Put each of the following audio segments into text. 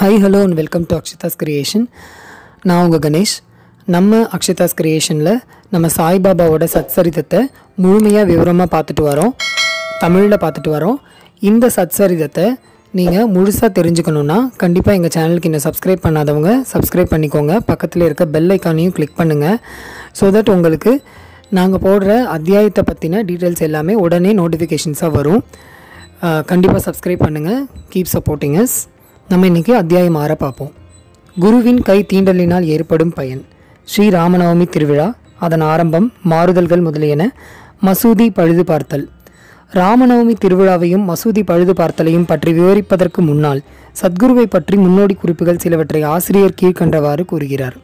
Hi, hello and welcome to Akshita's Creation. நான் உங்கள் கணேஷ். நம்ம அக்ஷிதாஸ் கிரியேஷனில் நம்ம சாய்பாபாவோட சத்சரிதத்தை முழுமையாக விவரமாக தமிழில் பார்த்துட்டு வரோம். இந்த சத்சரிதத்தை நீங்கள் முழுசாக தெரிஞ்சுக்கணுன்னா கண்டிப்பாக எங்கள் சேனலுக்கு இன்னும் சப்ஸ்கிரைப் பண்ணாதவங்க சப்ஸ்கிரைப் பண்ணிக்கோங்க. பக்கத்தில் இருக்க பெல் ஐக்கானையும் கிளிக் பண்ணுங்கள். ஸோ தட் உங்களுக்கு நாங்கள் போடுற அத்தியாயத்தை பற்றின டீட்டெயில்ஸ் எல்லாமே உடனே நோட்டிஃபிகேஷன்ஸாக வரும். கண்டிப்பாக சப்ஸ்கிரைப் பண்ணுங்கள். Keep supporting us. நம்ம இன்றைக்கி அத்தியாயம் 6 பார்ப்போம். குருவின் கை தீண்டலினால் ஏற்படும் பயன். ஸ்ரீ ராமநவமி திருவிழா, அதன் ஆரம்பம், மாறுதல்கள் முதலியன. மசூதி பழுது பார்த்தல். ராமநவமி திருவிழாவையும் மசூதி பழுது பார்த்தலையும் பற்றி விவரிப்பதற்கு முன்னால் சத்குருவை பற்றி முன்னோடி குறிப்புகள் சிலவற்றை ஆசிரியர் கீழ்கண்டவாறு கூறுகிறார்.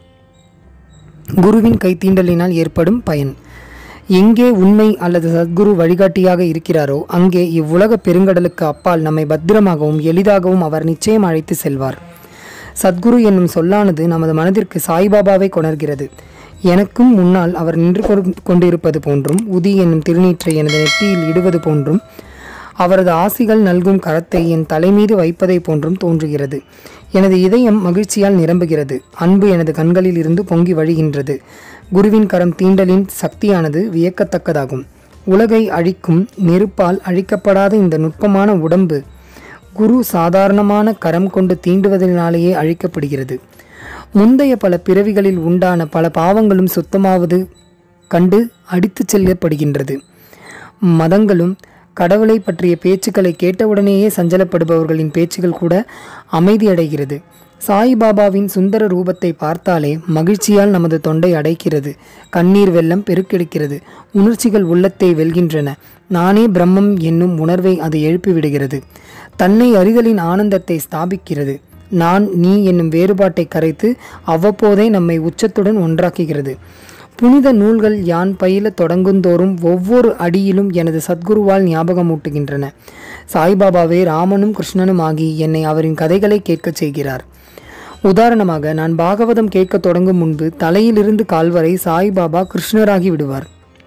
குருவின் கை தீண்டலினால் ஏற்படும் பயன். எங்கே உண்மை அல்லது சத்குரு வழிகாட்டியாக இருக்கிறாரோ அங்கே இவ்வுலக பெருங்கடலுக்கு அப்பால் நம்மை பத்திரமாகவும் எளிதாகவும் அவர் நிச்சயம் அழைத்து செல்வார். சத்குரு என்னும் சொல்லானது நமது மனதிற்கு சாய்பாபாவை கொணர்கிறது. எனக்கும் முன்னால் அவர் நின்று கொண்டிருப்பது போன்றும் உதி என்னும் திருநீற்றை எனது நெற்றியில் இடுவது போன்றும் அவரது ஆசிகள் நல்கும் கரத்தை என் தலைமீது வைப்பதை போன்றும் தோன்றுகிறது. எனது இதயம் மகிழ்ச்சியால் நிரம்புகிறது. அன்பு எனது கண்களில் இருந்து பொங்கி வழிகின்றது. குருவின் கரம் தீண்டலின் சக்தியானது வியக்கத்தக்கதாகும். உலகை அழிக்கும் நெருப்பால் அழிக்கப்படாத இந்த நுட்பமான உடம்பு குரு சாதாரணமான கரம் கொண்டு தீண்டுவதனாலேயே அழிக்கப்படுகிறது. முந்தைய பல பிறவிகளில் உண்டான பல பாவங்களும் சுத்தமாவது கண்டு அடித்து செல்லப்படுகின்றது. மதங்களும் கடவுளை பற்றிய பேச்சுக்களை கேட்டவுடனேயே சஞ்சலப்படுபவர்களின் பேச்சுகள் கூட அமைதியடைகிறது. சாய்பாபாவின் சுந்தர ரூபத்தை பார்த்தாலே மகிழ்ச்சியால் நமது தொண்டை அடைக்கிறது. கண்ணீர் வெள்ளம் பெருக்கெடுக்கிறது. உணர்ச்சிகள் உள்ளத்தை வெல்கின்றன. நானே பிரம்மம் என்னும் உணர்வை அது எழுப்பிவிடுகிறது. தன்னை அறிதலின் ஆனந்தத்தை ஸ்தாபிக்கிறது. நான் நீ என்னும் வேறுபாட்டை கரைத்து அவ்வப்போதே நம்மை உச்சத்துடன் ஒன்றாக்குகிறது. புனித நூல்கள் யான் பயில தொடங்குந்தோறும் ஒவ்வொரு அடியிலும் எனது சத்குருவால் ஞாபகமூட்டுகின்றன. சாய்பாபாவே ராமனும் கிருஷ்ணனும் ஆகி என்னை அவரின் கதைகளை கேட்கச் செய்கிறார். உதாரணமாக, நான் பாகவதம் கேட்க தொடங்கும் முன்பு தலையிலிருந்து கால்வரை சாய்பாபா கிருஷ்ணராகி விடுவார்.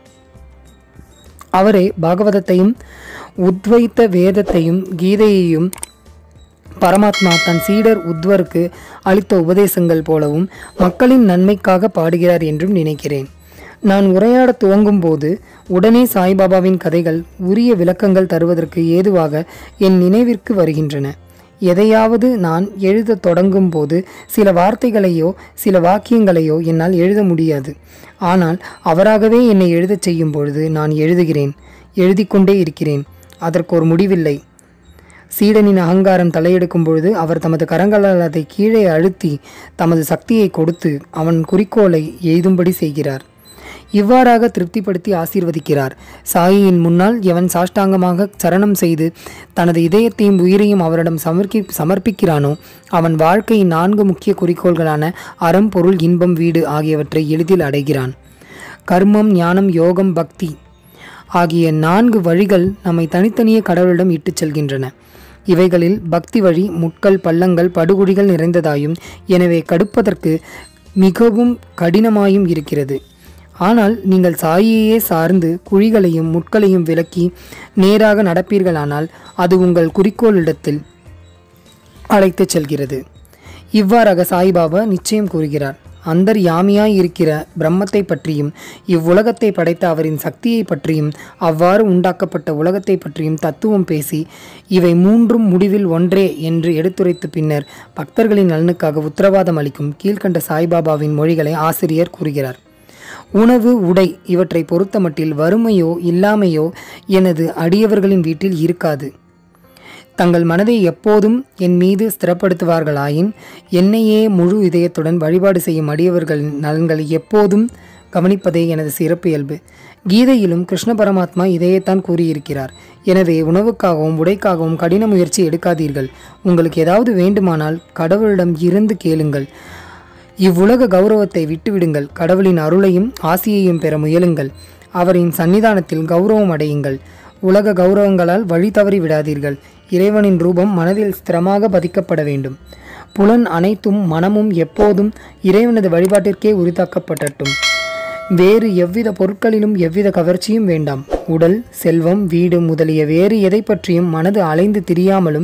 அவரே பாகவதத்தையும் உத்வைத்த வேதத்தையும் கீதையையும் பரமாத்மா தன் சீடர் உத்வருக்கு அளித்த உபதேசங்கள் போலவும் மக்களின் நன்மைக்காக பாடுகிறார் என்றும் நினைக்கிறேன். நான் உரையாட துவங்கும் போது உடனே சாய்பாபாவின் கதைகள் உரிய விளக்கங்கள் தருவதற்கு ஏதுவாக என் நினைவிற்கு வருகின்றன. எதையாவது நான் எழுத தொடங்கும் போது சில வார்த்தைகளையோ சில வாக்கியங்களையோ என்னால் எழுத முடியாது. ஆனால் அவராகவே என்னை எழுதச் செய்யும் பொழுது நான் எழுதி கொண்டே இருக்கிறேன். அதற்கு ஒரு முடிவில்லை. சீடனின் அகங்காரம் தலையெடுக்கும் பொழுது அவர் தமது கரங்களால் அதை கீழே அழுத்தி தமது சக்தியை கொடுத்து அவன் குறிக்கோளை எய்தும்படி செய்கிறார். இவ்வாறாக திருப்திப்படுத்தி ஆசீர்வதிக்கிறார். சாயியின் முன்னால் எவன் சாஷ்டாங்கமாக சரணம் செய்து தனது இதயத்தையும் உயிரையும் அவரிடம் சமர்ப்பிக்கிறானோ அவன் வாழ்க்கையின் 4 முக்கிய குறிக்கோள்களான அறம், பொருள், இன்பம், வீடு ஆகியவற்றை எளிதில் அடைகிறான். கர்மம், ஞானம், யோகம், பக்தி ஆகிய 4 வழிகள் நம்மை தனித்தனியே கடவுளிடம் இட்டுச் செல்கின்றன. இவைகளில் பக்தி வழி முட்கள், பள்ளங்கள், படுகுழிகள் நிறைந்ததாயும் எனவே கடுப்பதற்கு மிகவும் கடினமாயும் இருக்கிறது. ஆனால் நீங்கள் சாயியையே சார்ந்து குழிகளையும் முட்களையும் விலக்கி நேராக நடப்பீர்களானால் அது உங்கள் குறிக்கோளிடத்தில் அழைத்து செல்கிறது. இவ்வாறாக சாய்பாபா நிச்சயம் கூறுகிறார். அந்தர்யாமியாய் இருக்கிற பிரம்மத்தை பற்றியும் இவ்வுலகத்தை படைத்த அவரின் சக்தியை பற்றியும் அவ்வாறு உண்டாக்கப்பட்ட உலகத்தை பற்றியும் தத்துவம் பேசி இவை 3ம் முடிவில் ஒன்றே என்று எடுத்துரைத்து பின்னர் பக்தர்களின் நலனுக்காக உத்தரவாதம் அளிக்கும் கீழ்கண்ட சாய்பாபாவின் மொழிகளை ஆசிரியர் கூறுகிறார். உணவு, உடை இவற்றை பொறுத்தமட்டில் வறுமையோ இல்லாமையோ எனது அடியவர்களின் வீட்டில் இருக்காது. தங்கள் மனதை எப்போதும் என் மீது ஸ்திரப்படுத்துவார்களாயின் என்னையே முழு இதயத்துடன் வழிபாடு செய்யும் அடியவர்களின் நலன்களை எப்போதும் கவனிப்பதே எனது சிறப்பு இயல்பு. கீதையிலும் கிருஷ்ண பரமாத்மா இதையேத்தான் கூறியிருக்கிறார். எனவே உணவுக்காகவும் உடைக்காகவும் கடின முயற்சி எடுக்காதீர்கள். உங்களுக்கு ஏதாவது வேண்டுமானால் கடவுளிடம் இருந்து கேளுங்கள். இவ்வுலக கௌரவத்தை விட்டுவிடுங்கள். கடவுளின் அருளையும் ஆசியையும் பெற முயலுங்கள். அவரின் சன்னிதானத்தில் கௌரவம் அடையுங்கள். உலக கௌரவங்களால் வழி தவறி விடாதீர்கள். இறைவனின் ரூபம் மனதில் ஸ்திரமாக பதிக்கப்பட வேண்டும். புலன் அனைத்தும் மனமும் எப்போதும் இறைவனது வழிபாட்டிற்கே உரித்தாக்கப்படட்டும். வேறு எவ்வித பொருட்களிலும் எவ்வித கவர்ச்சியும் வேண்டாம். உடல், செல்வம், வீடு முதலிய வேறு எதை பற்றியும் மனது அலைந்து திரியாமலும்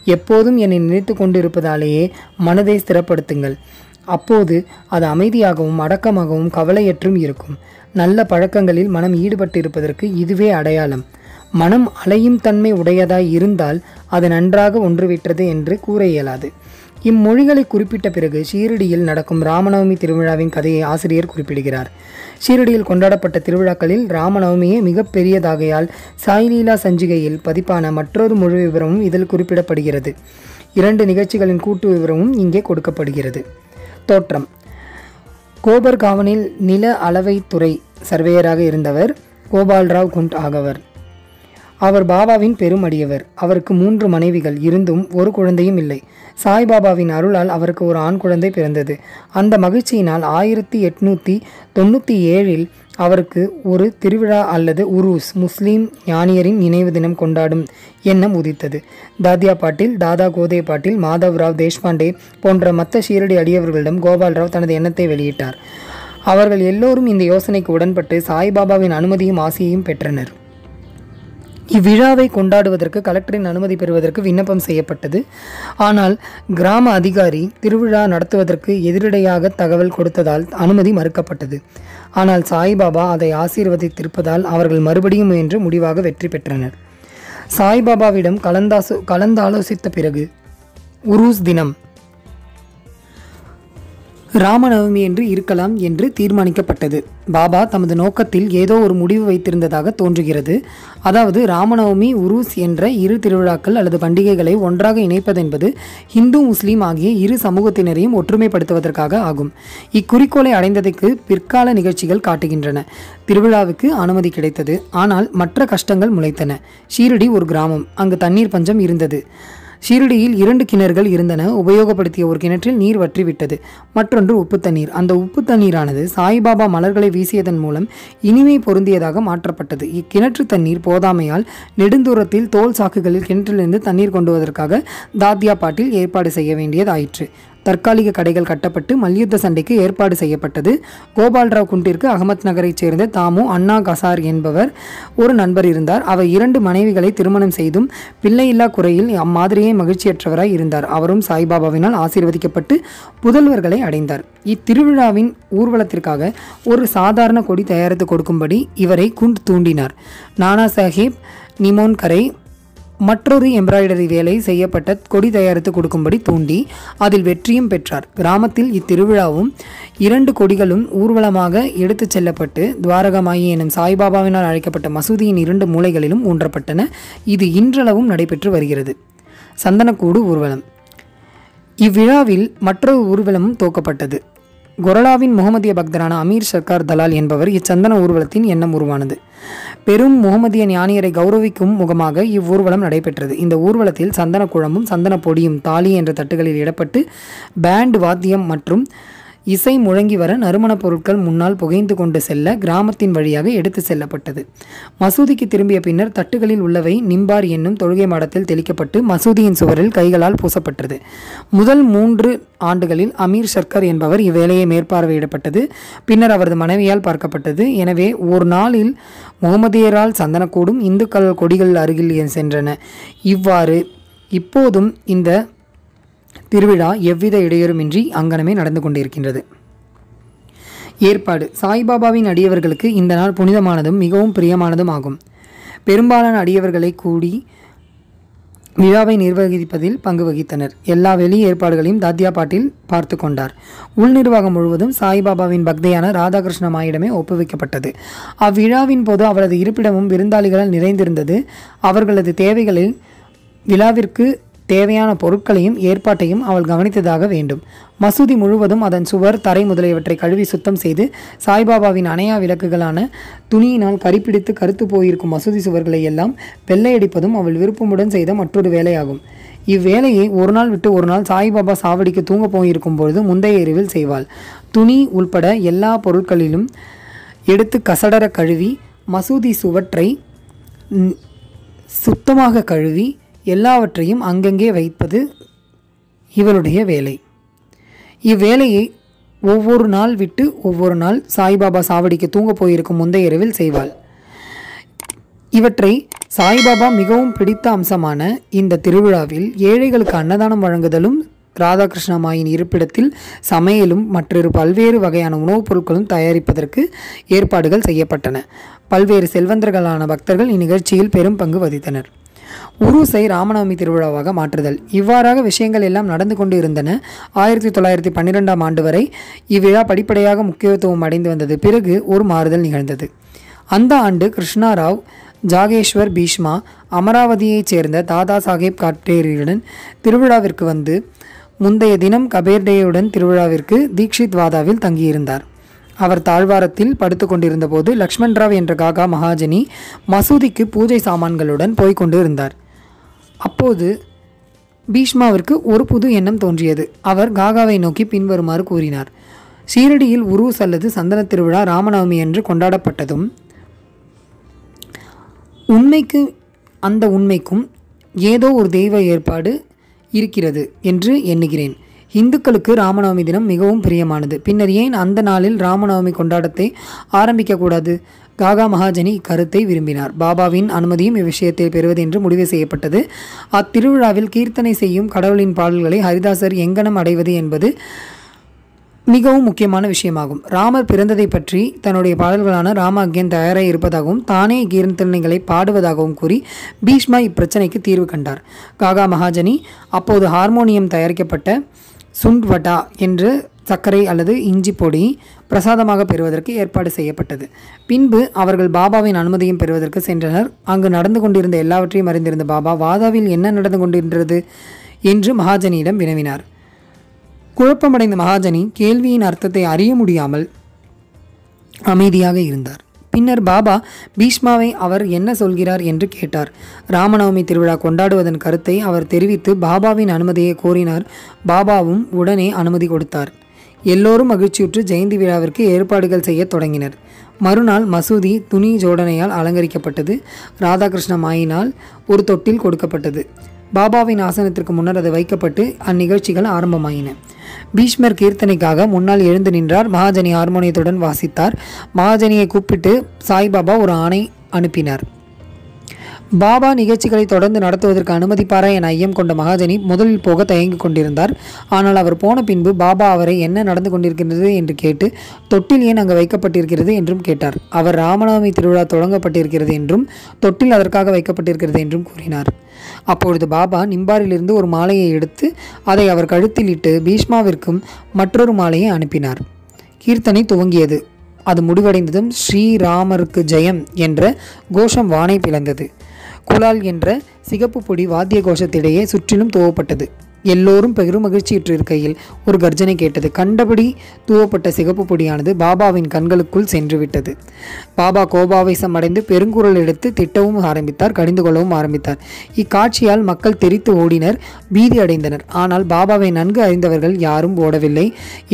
எப்போதும் என்னை நினைத்து கொண்டு இருப்பதாலேயே மனதை ஸ்திரப்படுத்துங்கள். அப்போது அது அமைதியாகவும் அடக்கமாகவும் கவலையற்றும் இருக்கும். நல்ல பழக்கங்களில் மனம் ஈடுபட்டு இருப்பதற்கு இதுவே அடையாளம். மனம் அலையும் தன்மை உடையதாய் இருந்தால் அது நன்றாக ஒன்றுவிட்டது என்று கூற இயலாது. இம்மொழிகளை குறிப்பிட்ட பிறகு ஷீரடியில் நடக்கும் ராமநவமி திருவிழாவின் கதையை ஆசிரியர் குறிப்பிடுகிறார். ஷீரடியில் கொண்டாடப்பட்ட திருவிழாக்களில் ராமநவமியே மிக பெரியதாகையால் சாய்லீலா சஞ்சிகையில் பதிப்பான மற்றொரு முழு விவரமும் இதில் குறிப்பிடப்படுகிறது. 2 நிகழ்ச்சிகளின் கூட்டு விவரமும் இங்கே கொடுக்கப்படுகிறது. தோற்றம். கோபர்காவனில் நில அளவைத்துறை சர்வேயராக இருந்தவர் கோபால்ராவ் குண்ட் ஆகவர். அவர் பாபாவின் பெரும் அடியவர். அவருக்கு 3 மனைவிகள் இருந்தும் ஒரு குழந்தையும் இல்லை. சாய்பாபாவின் அருளால் அவருக்கு ஒரு ஆண் குழந்தை பிறந்தது. அந்த மகிழ்ச்சியினால் 1897இல் அவருக்கு ஒரு திருவிழா அல்லது உருஸ் முஸ்லீம் ஞானியரின் நினைவு தினம் கொண்டாடும் எண்ணம் உதித்தது. தாத்யா பாட்டில், தாதா கோதே பாட்டில், மாதவ்ராவ் தேஷ்பாண்டே போன்ற மற்ற ஷீரடி அடியவர்களிடம் கோபால்ராவ் தனது எண்ணத்தை வெளியிட்டார். அவர்கள் எல்லோரும் இந்த யோசனைக்கு உடன்பட்டு சாய்பாபாவின் அனுமதியும் ஆசையையும் பெற்றனர். இவ்விழாவை கொண்டாடுவதற்கு கலெக்டரின் அனுமதி பெறுவதற்கு விண்ணப்பம் செய்யப்பட்டது. ஆனால் கிராம அதிகாரி திருவிழா நடத்துவதற்கு எதிரடையாக தகவல் கொடுத்ததால் அனுமதி மறுக்கப்பட்டது. ஆனால் சாய்பாபா அதை ஆசீர்வதித்திருப்பதால் அவர்கள் மறுபடியும் முயன்று முடிவாக வெற்றி பெற்றனர். சாய்பாபாவிடம் கலந்தாலோசித்த பிறகு உருஸ் தினம் ராமநவமி என்று இருக்கலாம் என்று தீர்மானிக்கப்பட்டது. பாபா தமது நோக்கத்தில் ஏதோ ஒரு முடிவு வைத்திருந்ததாக தோன்றுகிறது. அதாவது ராமநவமி, உருஸ் என்ற 2 திருவிழாக்கள் அல்லது பண்டிகைகளை ஒன்றாக இணைப்பதென்பது இந்து முஸ்லீம் ஆகிய 2 சமூகத்தினரையும் ஒற்றுமைப்படுத்துவதற்காக ஆகும். இக்குறிக்கோளை அடைந்ததற்கு பிற்கால நிகழ்ச்சிகள் காட்டுகின்றன. திருவிழாவுக்கு அனுமதி கிடைத்தது. ஆனால் மற்ற கஷ்டங்கள் முளைத்தன. ஷீரடி ஒரு கிராமம். அங்கு தண்ணீர் பஞ்சம் இருந்தது. ஷீரடியில் 2 கிணறுகள் இருந்தன. உபயோகப்படுத்திய ஒரு கிணற்றில் நீர் வற்றிவிட்டது. மற்றொன்று உப்பு தண்ணீர். அந்த உப்பு தண்ணீரானது சாய்பாபா மலர்களை வீசியதன் மூலம் இனிமை பொருந்தியதாக மாற்றப்பட்டது. இக்கிணற்று தண்ணீர் போதாமையால் நெடுந்தூரத்தில் தோல் சாக்குகளில் கிணற்றிலிருந்து தண்ணீர் கொண்டுவதற்காக தாத்யா பாட்டில் ஏற்பாடு செய்ய வேண்டியதாயிற்று. தற்காலிக கடைகள் கட்டப்பட்டு மல்யுத்த சண்டைக்கு ஏற்பாடு செய்யப்பட்டது. கோபால்ராவ் குண்டிற்கு அகமத் நகரைச் சேர்ந்த தாமு அண்ணா கசார் என்பவர் ஒரு நண்பர் இருந்தார். அவர் 2 மனைவிகளை திருமணம் செய்தும் பிள்ளையில்லா குறையில் அம்மாதிரியே மகிழ்ச்சியற்றவராய் இருந்தார். அவரும் சாய்பாபாவினால் ஆசீர்வதிக்கப்பட்டு புதல்வர்களை அடைந்தார். இத்திருவிழாவின் ஊர்வலத்திற்காக ஒரு சாதாரண கொடி தயாரித்து கொடுக்கும்படி இவரை குண்ட் தூண்டினார். நானா சாஹிப் நிமோன்கரை மற்றொரு எம்ப்ராய்டரி வேலை செய்யப்பட்ட கொடி தயாரித்து கொடுக்கும்படி தூண்டி அதில் வெற்றியும் பெற்றார். கிராமத்தில் இத்திருவிழாவும் 2 கொடிகளும் ஊர்வலமாக எடுத்துச் செல்லப்பட்டு துவாரகமாயி எனும் சாய்பாபாவினால் அழைக்கப்பட்ட மசூதியின் 2 மூலைகளிலும் ஊன்றப்பட்டன. இது இன்றளவும் நடைபெற்று வருகிறது. சந்தனக்கூடு ஊர்வலம். இவ்விழாவில் மற்றொரு ஊர்வலமும் துவக்கப்பட்டது. கொரலாவின் முகமதிய பக்தரான அமீர் சர்க்கார் தலால் என்பவர் இச்சந்தன ஊர்வலத்தின் எண்ணம் உருவானது. பெரும் முகமதிய ஞானியரை கௌரவிக்கும் முகமாக இவ்வூர்வலம் நடைபெற்றது. இந்த ஊர்வலத்தில் சந்தன குழம்பும் சந்தன பொடியும் தாலி என்ற தட்டுகளில் இடப்பட்டு பேண்ட் வாத்தியம் மற்றும் இசை முழங்கி வர நறுமணப் பொருட்கள் முன்னால் புகைந்து கொண்டு செல்ல கிராமத்தின் வழியாக எடுத்து செல்லப்பட்டது. மசூதிக்கு திரும்பிய பின்னர் தட்டுகளில் உள்ளவை நிம்பார் என்னும் தொழுகை மாடத்தில் தெளிக்கப்பட்டு மசூதியின் சுவரில் கைகளால் பூசப்பட்டது. முதல் 3 ஆண்டுகளில் அமீர் சர்க்கார் என்பவர் இவ்வேலையை மேற்பார்வையிடப்பட்டது. பின்னர் அவரது மனைவியால் பார்க்கப்பட்டது. எனவே ஒரு நாளில் முகமதியரால் சந்தனக்கூடும் இந்துக்கள் கொடிகள் அருகில் சென்றன. இவ்வாறு இப்போதும் இந்த திருவிழா எவ்வித இடையூறுமின்றி அங்கனமே நடந்து கொண்டிருக்கின்றது. ஏற்பாடு. சாய்பாபாவின் அடியவர்களுக்கு இந்த நாள் புனிதமானதும் மிகவும் பிரியமானதும் ஆகும். பெரும்பாலான அடியவர்களை கூடி விழாவை நிர்வகிப்பதில் பங்கு வகித்தனர். எல்லா வெளி ஏற்பாடுகளையும் தாத்யா பாட்டில் பார்த்து கொண்டார். உள் நிர்வாகம் முழுவதும் சாய்பாபாவின் பக்தையான ராதாகிருஷ்ண மாயிடமே ஒப்புவிக்கப்பட்டது. அவ்விழாவின் போது அவரது இருப்பிடமும் விருந்தாளிகளால் நிறைந்திருந்தது. அவர்களது தேவைகளில் விழாவிற்கு தேவையான பொருட்களையும் ஏற்பாட்டையும் அவள் கவனித்ததாக வேண்டும். மசூதி முழுவதும் அதன் சுவர், தரை முதலியவற்றை கழுவி சுத்தம் செய்து சாய்பாபாவின் அணையா விளக்குகளான துணியினால் கரிப்பிடித்து கருத்து போயிருக்கும் மசூதி சுவர்களை எல்லாம் வெள்ளையடிப்பதும் அவள் விருப்பமுடன் செய்த மற்றொரு வேலையாகும். இவ்வேலையை ஒரு நாள் விட்டு ஒரு நாள் சாய்பாபா சாவடிக்கு தூங்க போயிருக்கும் பொழுது முந்தைய இரவில் செய்வாள். துணி உள்பட எல்லா பொருட்களிலும் எடுத்து கசடர கழுவி மசூதி சுவற்றை சுத்தமாக கழுவி எல்லாவற்றையும் அங்கங்கே வைப்பது இவளுடைய வேலை. இவ்வேலையை ஒவ்வொரு நாள் விட்டு ஒவ்வொரு நாள் சாய்பாபா சாவடிக்கு தூங்க போயிருக்கும் முந்தைய இரவில் செய்வாள். இவற்றை சாய்பாபா மிகவும் பிடித்த அம்சமான இந்த திருவிழாவில் ஏழைகளுக்கு அன்னதானம் வழங்குதலும், ராதாகிருஷ்ணமாயின் இருப்பிடத்தில் சமையலும் மற்றொரு பல்வேறு வகையான உணவுப் பொருட்களும் தயாரிப்பதற்கு ஏற்பாடுகள் செய்யப்பட்டன. பல்வேறு செல்வந்தர்களான பக்தர்கள் இந்நிகழ்ச்சியில் பெரும் பங்கு வகித்தனர். உருஸை ராமநவமி திருவிழாவாக மாற்றுதல். இவ்வாறாக விஷயங்கள் எல்லாம் நடந்து கொண்டு இருந்தன. 1912ஆம் ஆண்டு வரை இவ்விழா படிப்படியாக முக்கியத்துவம் அடைந்து வந்தது. பிறகு ஒரு மாறுதல் நிகழ்ந்தது. அந்த ஆண்டு கிருஷ்ணராவ் ஜாகேஷ்வர் பீஷ்மா அமராவதியைச் சேர்ந்த தாதா சாஹேப் காட்டேரியுடன் திருவிழாவிற்கு வந்து முந்தைய தினம் கபேர்டேயுடன் திருவிழாவிற்கு தீக்ஷித் வாதாவில் தங்கியிருந்தார். அவர் தாழ்வாரத்தில் படுத்து கொண்டிருந்த போது லக்ஷ்மண்ராவ் என்ற காகா மகாஜனி மசூதிக்கு பூஜை சாமான்களுடன் போய்கொண்டு இருந்தார். அப்போது பீஷ்மாவிற்கு ஒரு புது எண்ணம் தோன்றியது. அவர் காகாவை நோக்கி பின்வருமாறு கூறினார். ஷீரடியில் உருஸ் அல்லது சந்தன திருவிழா ராமநவமி என்று கொண்டாடப்பட்டதும் அந்த உண்மைக்கும் ஏதோ ஒரு தெய்வ ஏற்பாடு இருக்கிறது என்று எண்ணுகிறேன். இந்துக்களுக்கு ராமநவமி தினம் மிகவும் பிரியமானது. பின்னர் ஏன் அந்த நாளில் ராமநவமி கொண்டாட்டத்தை ஆரம்பிக்கக்கூடாது? காகா மகாஜனி இக்கருத்தை விரும்பினார். பாபாவின் அனுமதியும் இவ்விஷயத்தை பெறுவது என்று முடிவு செய்யப்பட்டது. அத்திருவிழாவில் கீர்த்தனை செய்யும் கடவுளின் பாடல்களை ஹரிதாசர் எங்கனம் அடைவது என்பது மிகவும் முக்கியமான விஷயமாகும். ராமர் பிறந்ததை பற்றி தன்னுடைய பாடல்களான ராமாக்யன் தயாராக இருப்பதாகவும் தானே கீர்த்தனைகளை பாடுவதாகவும் கூறி பீஷ்மா இப்பிரச்சனைக்கு தீர்வு கண்டார். காகா மகாஜனி அப்போது ஹார்மோனியம் தயாரிக்கப்பட்ட சுண்ட்வட்டா என்று சர்க்கரை அல்லது இஞ்சி பொடி பிரசாதமாக பெறுவதற்கு ஏற்பாடு செய்யப்பட்டது. பின்பு அவர்கள் பாபாவின் அனுமதியும் பெறுவதற்கு சென்றனர். அங்கு நடந்து கொண்டிருந்த எல்லாவற்றையும் அறிந்திருந்த பாபா வாதாவில் என்ன நடந்து கொண்டிருந்தது என்று மகாஜனியிடம் வினவினார். குழப்பமடைந்த மகாஜனி கேள்வியின் அர்த்தத்தை அறிய முடியாமல் அமைதியாக இருந்தார். பின்னர் பாபா பீஷ்மாவை அவர் என்ன சொல்கிறார் என்று கேட்டார். ராமநவமி திருவிழா கொண்டாடுவதன் கருத்தை அவர் தெரிவித்து பாபாவின் அனுமதியை கோரினார். பாபாவும் உடனே அனுமதி கொடுத்தார். எல்லோரும் மகிழ்ச்சியுற்று ஜெயந்தி விழாவிற்கு ஏற்பாடுகள் செய்ய தொடங்கினர். மறுநாள் மசூதி துணி ஜோடனையால் அலங்கரிக்கப்பட்டது. ராதாகிருஷ்ண மாயினால் ஒரு தொட்டில் கொடுக்கப்பட்டது. பாபாவின் ஆசனத்திற்கு முன்னர் அது வைக்கப்பட்டு அந்நிகழ்ச்சிகள் ஆரம்பமாயின. பீஷ்மர் கீர்த்தனைக்காக முன்னால் எழுந்து நின்றார். மகாஜனி ஹார்மோனியத்துடன் வாசித்தார். மகாஜனியை கூப்பிட்டு சாய்பாபா ஒரு ஆணை அனுப்பினார். பாபா நிகழ்ச்சிகளை தொடர்ந்து நடத்துவதற்கு அனுமதிப்பாரா என ஐயம் கொண்ட மகாஜனி முதலில் போக தயங்கிக் கொண்டிருந்தார். ஆனால் அவர் போன பின்பு பாபா அவரை என்ன நடந்து கொண்டிருக்கிறது என்று கேட்டு தொட்டில் ஏன் அங்கு வைக்கப்பட்டிருக்கிறது என்றும் கேட்டார். அவர் ராமநவமி திருவிழா தொடங்கப்பட்டிருக்கிறது என்றும் தொட்டில் அதற்காக வைக்கப்பட்டிருக்கிறது என்றும் கூறினார். அப்பொழுது பாபா நிம்பாரிலிருந்து ஒரு மாலையை எடுத்து அதை அவர் கழுத்தில் இட்டு பீஷ்மாவிற்கும் மற்றொரு மாலையை அனுப்பினார். கீர்த்தனை துவங்கியது. அது முடிவடைந்ததும் ஸ்ரீராமருக்கு ஜெயம் என்ற கோஷம் வானை பிளந்தது. குலால் என்ற சிகப்பு பொடி வாத்திய கோஷத்திடையே சுற்றிலும் துவப்பட்டது. எல்லோரும் பெரும் மகிழ்ச்சியுற்றிருக்கையில் ஒரு கர்ஜனை கேட்டது. கண்டபடி தூவப்பட்ட சிகப்பு பொடியானது பாபாவின் கண்களுக்குள் சென்று விட்டது. பாபா கோபாவேசம் அடைந்து பெருங்குரல் எடுத்து திட்டவும் ஆரம்பித்தார், கடிந்து கொள்ளவும் ஆரம்பித்தார். இக்காட்சியால் மக்கள் தெரித்து ஓடினர், பீதி அடைந்தனர். ஆனால் பாபாவை நன்கு அறிந்தவர்கள் யாரும் ஓடவில்லை.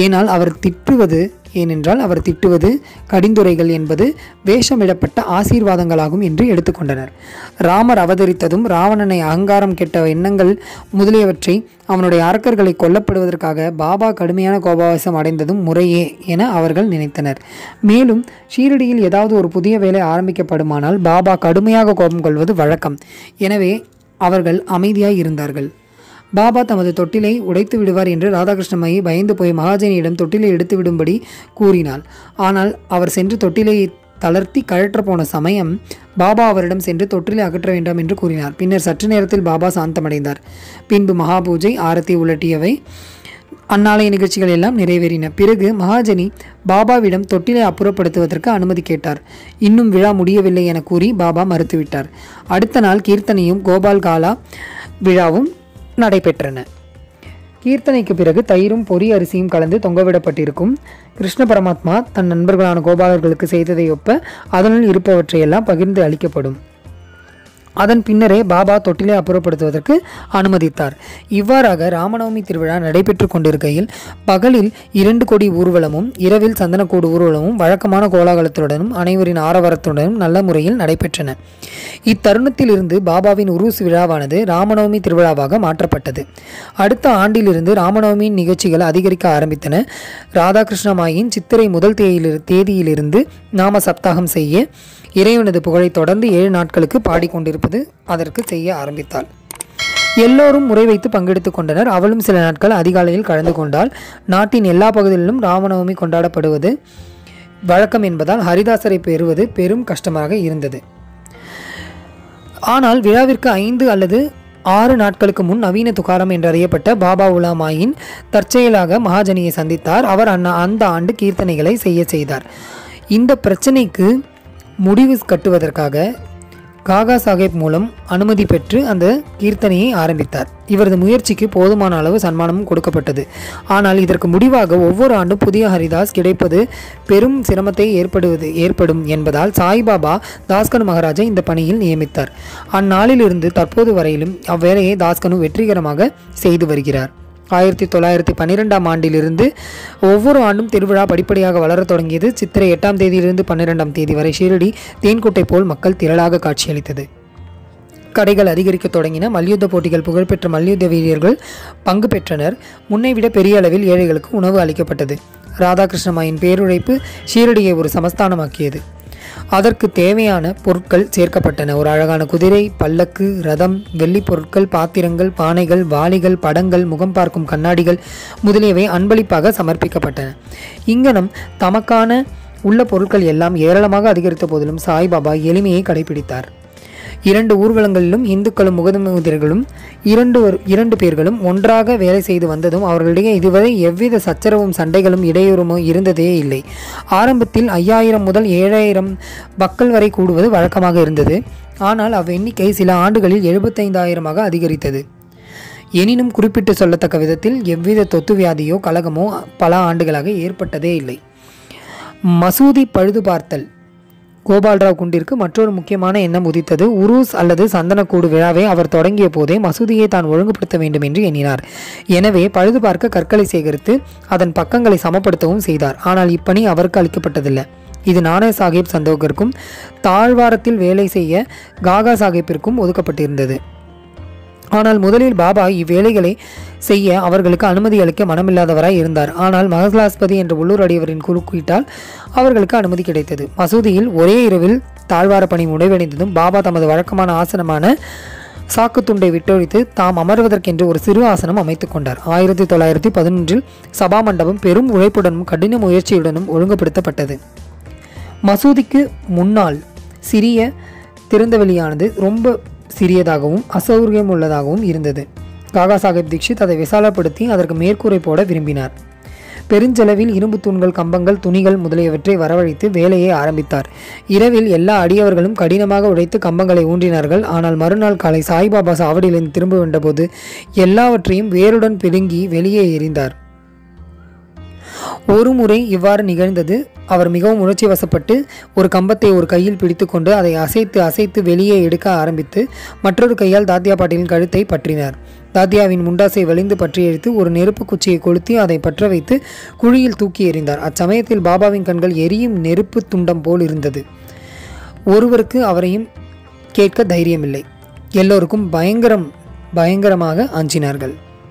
ஏனென்றால் அவர் திட்டுவது கடிந்துரைகள் என்பது வேஷமிடப்பட்ட ஆசீர்வாதங்களாகும் என்று எடுத்துக்கொண்டனர். ராமர் அவதரித்ததும் ராவணனை அகங்காரம் கெட்ட எண்ணங்கள் முதலியவற்றை அவனுடைய அரக்கர்களை கொல்லப்படுவதற்காக பாபா கடுமையான கோபாவேசம் அடைந்ததும் முறையே என அவர்கள் நினைத்தனர். மேலும் ஷீரடியில் ஏதாவது ஒரு புதிய வேலை ஆரம்பிக்கப்படுமானால் பாபா கடுமையாக கோபம் கொள்வது வழக்கம். எனவே அவர்கள் அமைதியாய் இருந்தார்கள். பாபா தமது தொட்டிலை உடைத்து விடுவார் என்று ராதாகிருஷ்ணமாயி பயந்து போய் மகாஜனியிடம் தொட்டிலை எடுத்து விடும்படி கூறினாள். ஆனால் அவர் சென்று தொட்டிலை தளர்த்தி கழற்ற போன சமயம் பாபா அவரிடம் சென்று தொட்டிலை அகற்ற வேண்டாம் என்று கூறினார். பின்னர் சற்று நேரத்தில் பாபா சாந்தமடைந்தார். பின்பு மகாபூஜை, ஆரத்தி உள்ளிட்டவை அந்நாளைய நிகழ்ச்சிகள் எல்லாம் நிறைவேறின. பிறகு மகாஜனி பாபாவிடம் தொட்டிலை அப்புறப்படுத்துவதற்கு அனுமதி கேட்டார். இன்னும் விழா முடியவில்லை என கூறி பாபா மறுத்துவிட்டார். அடுத்த நாள் கீர்த்தனையும் கோபால் காலா விழாவும் நடைபெற்றன. கீர்த்தனைக்கு பிறகு தயிரும் பொரி அரிசியும் கலந்து தொங்கவிடப்பட்டிருக்கும். கிருஷ்ண பரமாத்மா தன் நண்பர்களான கோபாலர்களுக்கு செய்ததை ஒப்ப அதனுள் இருப்பவற்றையெல்லாம் பகிர்ந்து அளிக்கப்படும். அதன் பின்னரே பாபா தொட்டிலை அப்புறப்படுத்துவதற்கு அனுமதித்தார். இவ்வாறாக ராமநவமி திருவிழா நடைபெற்று கொண்டிருக்கையில் பகலில் 2 கொடி ஊர்வலமும் இரவில் சந்தனக்கூடு ஊர்வலமும் வழக்கமான கோலாகலத்துடனும் அனைவரின் ஆரவாரத்துடனும் நல்ல முறையில் நடைபெற்றன. இத்தருணத்திலிருந்து பாபாவின் உருஸ் விழாவானது ராமநவமி திருவிழாவாக மாற்றப்பட்டது. அடுத்த ஆண்டிலிருந்து ராமநவமியின் நிகழ்ச்சிகள் அதிகரிக்க ஆரம்பித்தன. ராதாகிருஷ்ணமாயின் சித்திரை முதல் தேதியிலிருந்து நாம சப்தாகம் செய்ய இறைவனது புகழை தொடர்ந்து 7 நாட்களுக்கு பாடிக்கொண்டிருப்பது அதற்கு செய்ய ஆரம்பித்தாள். எல்லோரும் முறை வைத்து பங்கெடுத்துக் கொண்டனர். அவளும் சில நாட்கள் அதிகாலையில் கலந்து கொண்டாள். நாட்டின் எல்லா பகுதிகளிலும் ராமநவமி கொண்டாடப்படுவது வழக்கம் என்பதால் ஹரிதாசரை பெறுவது பெரும் கஷ்டமாக இருந்தது. ஆனால் விழாவிற்கு 5 அல்லது 6 நாட்களுக்கு முன் நவீன துகாராம் என்றறியப்பட்ட பாபா உலாமாயின் தற்செயலாக மகாஜனியை சந்தித்தார். அவர் அந்த ஆண்டு கீர்த்தனைகளை செய்தார். இந்த பிரச்சனைக்கு முடிவு கட்டுவதற்காக காகா சாஹேப் மூலம் அனுமதி பெற்று அந்த கீர்த்தனையை ஆரம்பித்தார். இவரது முயற்சிக்கு போதுமான அளவு சன்மானமும் கொடுக்கப்பட்டது. ஆனால் இதற்கு முடிவாக ஒவ்வொரு ஆண்டும் புதிய ஹரிதாஸ் கிடைப்பது பெரும் சிரமத்தை ஏற்படும் என்பதால் சாய்பாபா தாஸ்கனு மகாராஜா இந்த பணியில் நியமித்தார். அந்நாளிலிருந்து தற்போது வரையிலும் அவ்வேலையை தாஸ்கனு வெற்றிகரமாக செய்து வருகிறார். 1912ஆம் ஆண்டிலிருந்து ஒவ்வொரு ஆண்டும் திருவிழா படிப்படியாக வளரத் தொடங்கியது. சித்திரை 8ஆம் தேதியிலிருந்து 12ஆம் தேதி வரை ஷீரடி தேன்கொட்டை போல் மக்கள் திரளாக காட்சியளித்தது. கடைகள் அதிகரிக்க தொடங்கின. மல்யுத்த போட்டிகள் புகழ்பெற்ற மல்யுத்த வீரர்கள் பங்கு பெற்றனர். முன்னைவிட பெரிய அளவில் ஏழைகளுக்கு உணவு அளிக்கப்பட்டது. ராதாகிருஷ்ணமாயின் பேருழைப்பு ஷீரடியை ஒரு சமஸ்தானமாக்கியது. அதற்கு தேவையான பொருட்கள் சேர்க்கப்பட்டன. ஒரு அழகான குதிரை, பல்லக்கு, ரதம், வெள்ளி பொருட்கள், பாத்திரங்கள், பானைகள், வாளிகள், படங்கள், முகம் பார்க்கும் கண்ணாடிகள் முதலியவை அன்பளிப்பாக சமர்ப்பிக்கப்பட்டன. இங்கனம் தமக்கான உள்ள பொருட்கள் எல்லாம் ஏராளமாக அதிகரித்த போதிலும் சாய்பாபா எளிமையை கடைபிடித்தார். 2 ஊர்வலங்களிலும் இந்துக்களும் முகமதியர்களும் 2 பேர்களும் ஒன்றாக வேலை செய்து வந்ததும் அவர்களிடையே இதுவரை எவ்வித சச்சரவும் சண்டைகளும் இடையூறுமோ இருந்ததே இல்லை. ஆரம்பத்தில் 5000 முதல் 7000 மக்கள் வரை கூடுவது வழக்கமாக இருந்தது. ஆனால் அவ்வெண்ணிக்கை சில ஆண்டுகளில் 75,000ஆக அதிகரித்தது. எனினும் குறிப்பிட்டு சொல்லத்தக்க விதத்தில் எவ்வித தொத்து வியாதியோ கலகமோ பல ஆண்டுகளாக ஏற்பட்டதே இல்லை. மசூதி பழுது பார்த்தல் கோபால்ராவ் குண்டிற்கு மற்றொரு முக்கியமான எண்ணம் உதித்தது. உருஸ் அல்லது சந்தனக்கூடு விழாவை அவர் தொடங்கிய போதே மசூதியை தான் ஒழுங்குபடுத்த வேண்டும் என்று எண்ணினார். எனவே பழுது பார்க்க கற்களை சேகரித்து அதன் பக்கங்களை சமப்படுத்தவும் செய்தார். ஆனால் இப்பணி அவருக்கு அளிக்கப்பட்டதில்லை. இது நானா சாஹேப் சந்தோகருக்கும் தாழ்வாரத்தில் வேலை செய்ய காகா சாஹேப்பிற்கும் ஒதுக்கப்பட்டிருந்தது. ஆனால் முதலில் பாபா இவ்வேளைகளை செய்ய அவர்களுக்கு அனுமதி அளிக்க மனமில்லாதவராய் இருந்தார். ஆனால் மகளாஸ்பதி என்ற உள்ளூர் அடியவரின் குறுக்கீட்டால் அவர்களுக்கு அனுமதி கிடைத்தது. மசூதியில் ஒரே இரவில் தாழ்வார பணி முடிவடைந்ததும் பாபா தமது வழக்கமான ஆசனமான சாக்குத்துண்டை விட்டொழித்து தாம் அமர்வதற்கென்று ஒரு சிறு ஆசனம் அமைத்து கொண்டார். 1911 சபா மண்டபம் பெரும் உழைப்புடனும் கடின முயற்சியுடனும் ஒழுங்குபடுத்தப்பட்டது. மசூதிக்கு முன்னால் சிறிய திறந்தவெளியானது ரொம்ப சிறியதாகவும் அசௌகரியம் உள்ளதாகவும் இருந்தது. காகா சாஹேப் தீக்ஷித் அதை விசாலப்படுத்தி அதற்கு மேற்கூரை போட விரும்பினார். பெருஞ்செலவில் இரும்பு தூண்கள், கம்பங்கள், துணிகள் முதலியவற்றை வரவழைத்து வேலையை ஆரம்பித்தார். இரவில் எல்லா அடியவர்களும் கடினமாக உழைத்து கம்பங்களை ஊன்றினார்கள். ஆனால் மறுநாள் காலை சாய்பாபா சாவடியிலிருந்து திரும்ப வந்தபோது எல்லாவற்றையும் வேருடன் பிடுங்கி வெளியே எறிந்தார். ஒரு முறை இவ்வாறு நிகழ்ந்தது. அவர் மிகவும் உணர்ச்சி வசப்பட்டு ஒரு கம்பத்தை ஒரு கையில் பிடித்துக்கொண்டு அதை அசைத்து வெளியே எடுக்க ஆரம்பித்து மற்றொரு கையால் தாத்தியா பாட்டிலின் கழுத்தை பற்றினார். தாத்தியாவின் முண்டாசை வலிந்து பற்றி எடுத்து ஒரு நெருப்பு குச்சியை கொளுத்தி அதை பற்ற வைத்து குழியில் தூக்கி எறிந்தார். அச்சமயத்தில் பாபாவின் கண்கள் எரியும் நெருப்பு துண்டம் போல் இருந்தது. ஒருவருக்கு அவரையும் கேட்க தைரியமில்லை. எல்லோருக்கும் பயங்கரமாக அஞ்சினார்கள்.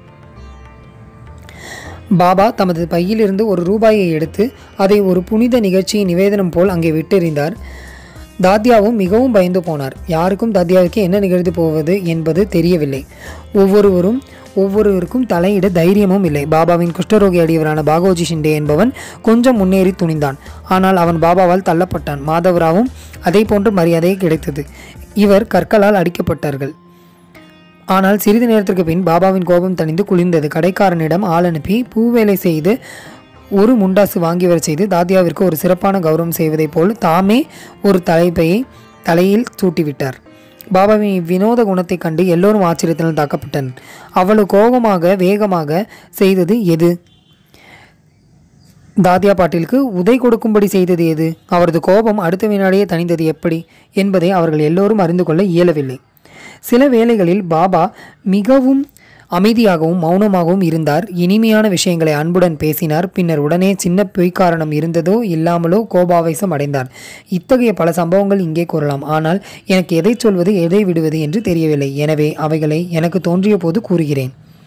பாபா தமது பையிலிருந்து ₹1 எடுத்து அதை ஒரு புனித நிகழ்ச்சியை நிவேதனம் போல் அங்கே விட்டெறிந்தார். தாத்தியாவும் மிகவும் பயந்து போனார். யாருக்கும் தாத்தியாவுக்கு என்ன நிகழ்ந்து போவது என்பது தெரியவில்லை. ஒவ்வொருவருக்கும் தலையிட தைரியமும் இல்லை. பாபாவின் குஷ்டரோகி அடியவரான பாகோஜி ஷிண்டே என்பவன் கொஞ்சம் முன்னேறி துணிந்தான். ஆனால் அவன் பாபாவால் தள்ளப்பட்டான். மாதவராவும் அதே போன்று மரியாதையை கிடைத்தது. இவர் கற்களால் அடிக்கப்பட்டார்கள். ஆனால் சிறிது நேரத்திற்கு பின் பாபாவின் கோபம் தணிந்து குளிர்ந்தது. கடைக்காரனிடம் ஆள் அனுப்பி பூவேலை செய்து ஒரு முண்டாசு வாங்கி வர செய்து தாத்தியாவிற்கு ஒரு சிறப்பான கௌரவம் செய்வதைப் போல் தாமே ஒரு தலைப்பையை தலையில் சூட்டிவிட்டார். பாபாவின் வினோத குணத்தை கண்டு எல்லோரும் ஆச்சரியத்தினால் தாக்கப்பட்டனர். அவ்வளவு கோபமாக வேகமாக செய்தது எது? தாத்தியா பாட்டிலுக்கு உதை கொடுக்கும்படி செய்தது எது? அவரது கோபம் அடுத்த வினாடியே தணிந்தது எப்படி என்பதை அவர்கள் எல்லோரும் அறிந்து கொள்ள இயலவில்லை. சில வேளைகளில் பாபா மிகவும் அமைதியாகவும் மௌனமாகவும் இருந்தார். இனிமையான விஷயங்களை அன்புடன் பேசினார். பின்னர் உடனே சின்ன பொய்க்காரணம் இருந்ததோ இல்லாமலோ கோபாவேசம் அடைந்தார். இத்தகைய பல சம்பவங்கள் இங்கே கூறலாம். ஆனால் எனக்கு எதை சொல்வது எதை விடுவது என்று தெரியவில்லை. எனவே அவைகளை எனக்கு தோன்றிய போது கூறுகிறேன்.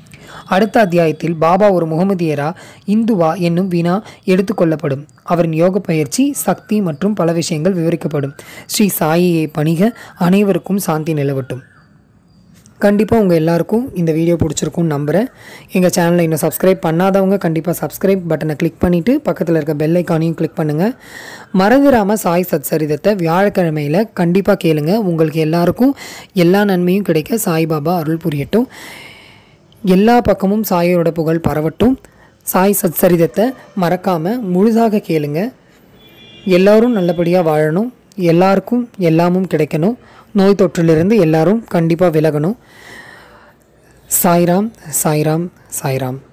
அடுத்த அத்தியாயத்தில் பாபா ஒரு முகமதியரா இந்துவா என்னும் வினா எடுத்துக்கொள்ளப்படும். அவரின் யோக பயிற்சி, சக்தி மற்றும் பல விஷயங்கள் விவரிக்கப்படும். ஸ்ரீ சாயியை பணிக. அனைவருக்கும் சாந்தி நிலவட்டும். கண்டிப்பாக உங்கள் எல்லாருக்கும் இந்த வீடியோ பிடிச்சிருக்கும்னு நம்புகிறேன். எங்கள் சேனலை இன்னும் சப்ஸ்கிரைப் பண்ணாதவங்க கண்டிப்பாக சப்ஸ்கிரைப் பட்டனை கிளிக் பண்ணிவிட்டு பக்கத்தில் இருக்க பெல் ஐக்கானையும் கிளிக் பண்ணுங்கள். மறந்துடாமல் சாய் சத்சரிதத்தை வியாழக்கிழமையில் கண்டிப்பாக கேளுங்க. உங்களுக்கு எல்லாருக்கும் எல்லா நன்மையும் கிடைக்க சாய்பாபா அருள் புரியட்டும். எல்லா பக்கமும் சாயோட புகழ் பரவட்டும். சாய் சத்சரிதத்தை மறக்காமல் முழுதாக கேளுங்க. எல்லோரும் நல்லபடியாக வாழணும். எல்லாருக்கும் எல்லாமும் கிடைக்கணும். நோய் தொற்றிலிருந்து எல்லாரும் கண்டிப்பாக விலகணும். சாய்ராம், சாய்ராம், சாய்ராம்.